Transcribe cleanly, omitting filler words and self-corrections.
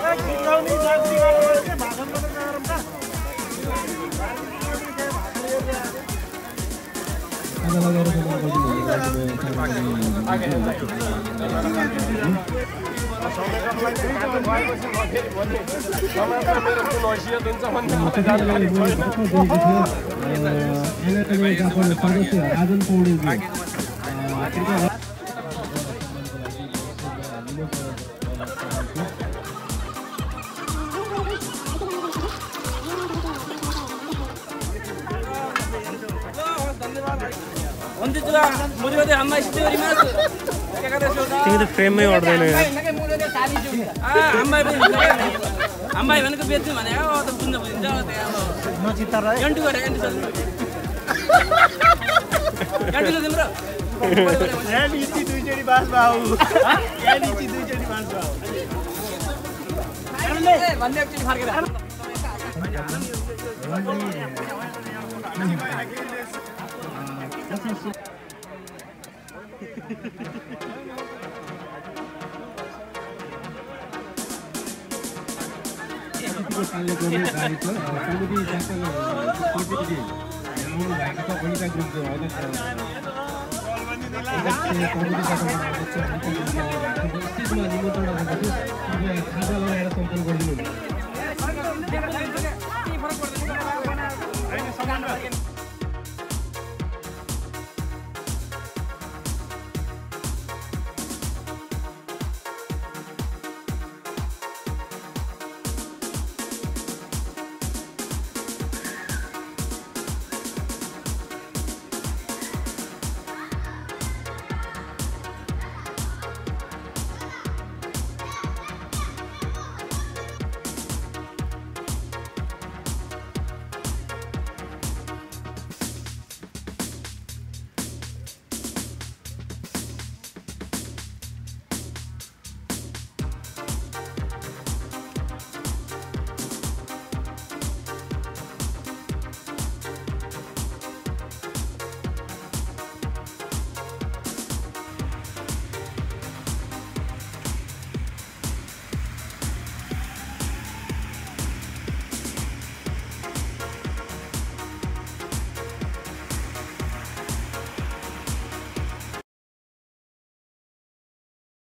frame में order देने हैं अम्बाई भनेको बेच्नु भने हो त बुझ्न बुझिन्छ त नचित्ता रहे एन्टी गरे एन्टी छ एन्टी ल तिम्रो एन्टी इति दुईचोटी बास बाउ एन्टी इति दुईचोटी बास बाउ अरे भन्ने एकचोटी फर्केर पाल्ने गर्ने गाडी छ कमिटी जापान कमिटी आउनु भएको छ भनिका ग्रुपको अध्यक्ष स्टेजमा निमन्त्रण गरेको छु खाजा लगाएर सम्पन्न गरिदिनु